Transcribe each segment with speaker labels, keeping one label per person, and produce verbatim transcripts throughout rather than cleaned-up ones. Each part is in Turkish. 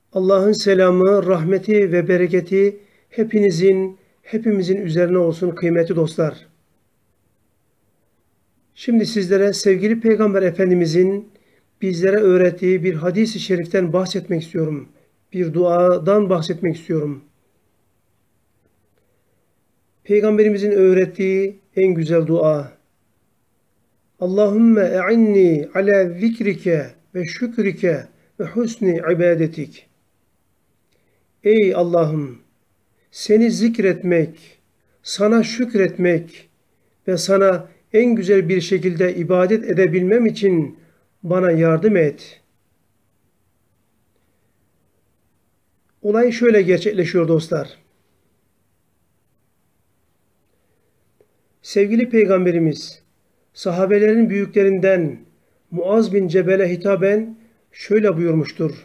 Speaker 1: Allah'ın selamı, rahmeti ve bereketi hepinizin, hepimizin üzerine olsun kıymetli dostlar. Şimdi sizlere sevgili Peygamber Efendimizin bizlere öğrettiği bir hadis-i şeriften bahsetmek istiyorum. Bir duadan bahsetmek istiyorum. Peygamberimizin öğrettiği en güzel dua. Allahümme e'inni ala zikrike ve şükrike ve husni ibadetik. Ey Allah'ım! Seni zikretmek, sana şükretmek ve sana en güzel bir şekilde ibadet edebilmem için bana yardım et. Olay şöyle gerçekleşiyor dostlar. Sevgili Peygamberimiz, sahabelerin büyüklerinden Muaz bin Cebel'e hitaben şöyle buyurmuştur.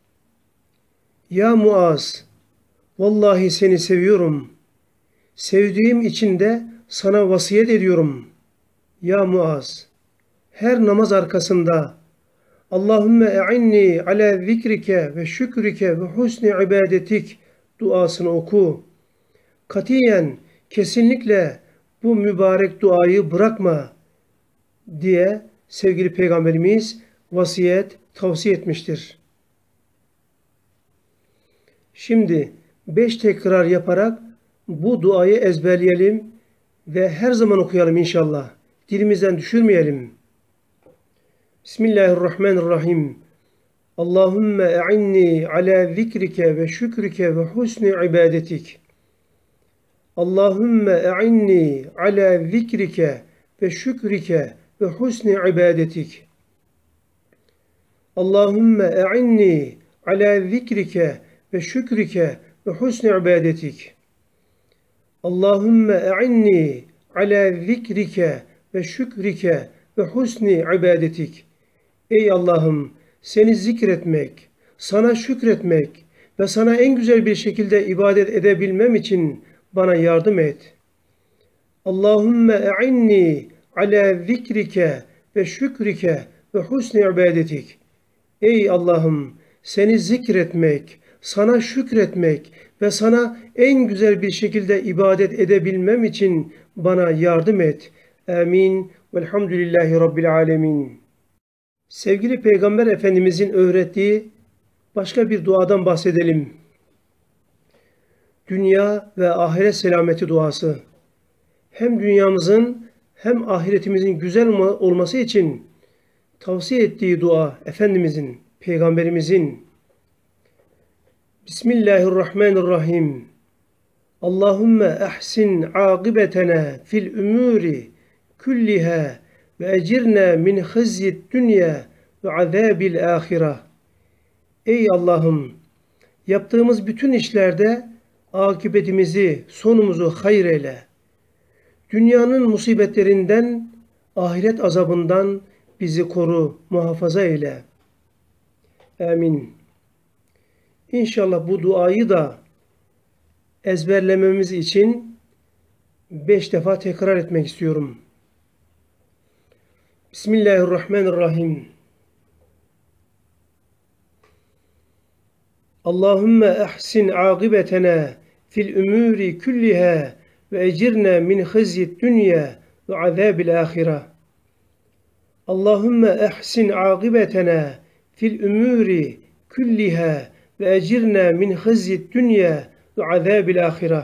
Speaker 1: Ya Muaz, vallahi seni seviyorum. Sevdiğim için de sana vasiyet ediyorum. Ya Muaz, her namaz arkasında Allahümme e'inni ala zikrike ve şükrike ve husni ibadetik duasını oku. Katiyen, kesinlikle bu mübarek duayı bırakma diye sevgili Peygamberimiz vasiyet tavsiye etmiştir. Şimdi beş tekrar yaparak bu duayı ezberleyelim ve her zaman okuyalım inşallah. Dilimizden düşürmeyelim. Bismillahirrahmanirrahim. Allahümme e'inni ala zikrike ve şükrike ve husni ibadetik. Allahümme e'inni ala zikrike ve şükrike ve husni ibadetik. Allahümme e'inni ala zikrike ve şükrike ve husni ibadetik. Allahümme e'inni ala zikrike ve şükrike ve husni ibadetik. Ey Allah'ım, seni zikretmek, sana şükretmek ve sana en güzel bir şekilde ibadet edebilmem için bana yardım et. Allahümme e'inni ala zikrike ve şükrike ve husni ibadetik. Ey Allah'ım, seni zikretmek, sana şükretmek ve sana en güzel bir şekilde ibadet edebilmem için bana yardım et. Amin. Velhamdülillahi Rabbil alemin. Sevgili Peygamber Efendimizin öğrettiği başka bir duadan bahsedelim. Dünya ve ahiret selameti duası. Hem dünyamızın hem ahiretimizin güzel olması için tavsiye ettiği dua Efendimizin, Peygamberimizin. Bismillahirrahmanirrahim. Allahümme ahsin aqibetena fil umuri kulliha ve ecirna min khizyid dünya ve azabil ahire. Ey Allah'ım! Yaptığımız bütün işlerde akıbetimizi, sonumuzu hayır eyle. Dünyanın musibetlerinden, ahiret azabından bizi koru, muhafaza eyle. Amin. İnşallah bu duayı da ezberlememiz için beş defa tekrar etmek istiyorum. Bismillahirrahmanirrahim. Allahümme ahsin aqibetena fil umuri kulliha ve ecirna min khizyid dünya ve azabil ahire. Allahümme ahsin aqibetena fil umuri kulliha ve ecirna min khizyid dünya ve azabil ahire.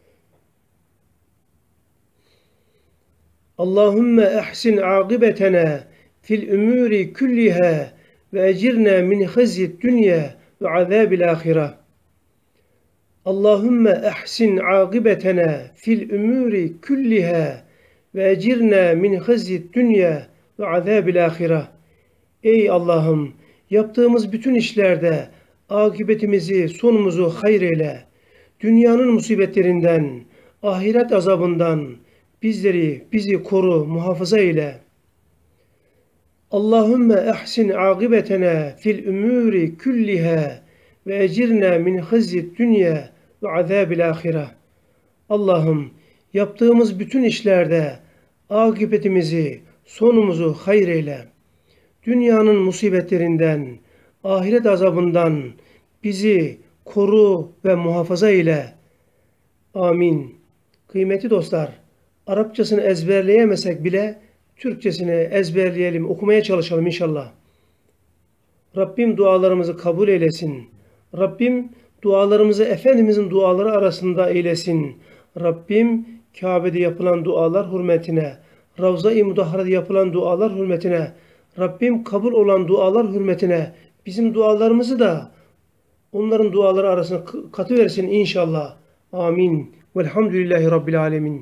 Speaker 1: Allahümme ahsin aqibetena fil umuri kulliha ve ecirna min khizyid dünya ve azabil ahire. Allahümme ahsin aqibetena fil umuri kulliha ve ecirna min khizyid dünya ve azabil ahire. Ey Allah'ım, yaptığımız bütün işlerde akıbetimizi, sonumuzu hayır eyle. Dünyanın musibetlerinden, ahiret azabından bizleri, bizi koru, muhafaza eyle. Allahümme ahsin aqibetena fil umuri kulliha ve ecirna min khizyid dünya ve azabil ahire. Allah'ım, yaptığımız bütün işlerde akıbetimizi, sonumuzu hayır eyle. Dünyanın musibetlerinden, ahiret azabından bizi koru ve muhafaza eyle. Amin. Kıymetli dostlar, Arapçasını ezberleyemesek bile Türkçesini ezberleyelim, okumaya çalışalım inşallah. Rabbim dualarımızı kabul eylesin. Rabbim dualarımızı Efendimizin duaları arasında eylesin. Rabbim Kabe'de yapılan dualar hürmetine, Ravza-i Mudahhare'de yapılan dualar hürmetine, Rabbim kabul olan dualar hürmetine bizim dualarımızı da onların duaları arasına katıversin inşallah. Amin. Velhamdülillahi Rabbil alemin.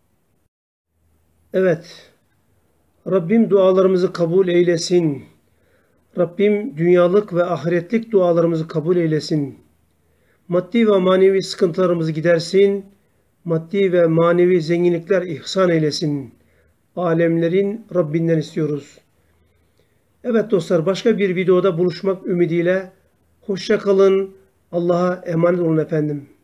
Speaker 1: Evet. Rabbim dualarımızı kabul eylesin. Rabbim dünyalık ve ahiretlik dualarımızı kabul eylesin. Maddi ve manevi sıkıntılarımızı gidersin. Maddi ve manevi zenginlikler ihsan eylesin. Alemlerin Rabbinden istiyoruz. Evet dostlar, başka bir videoda buluşmak ümidiyle hoşça kalın. Allah'a emanet olun efendim.